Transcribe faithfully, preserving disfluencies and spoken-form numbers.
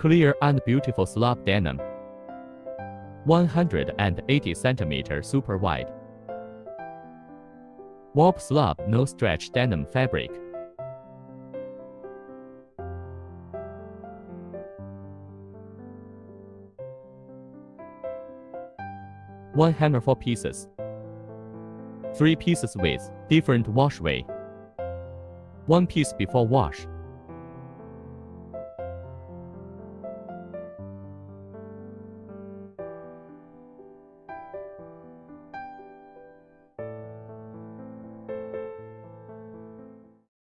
Clear and beautiful SLUB denim. one hundred eighty centimeters super wide. Warp SLUB no stretch denim fabric. One hanger four pieces. Three pieces with different wash way. One piece before wash.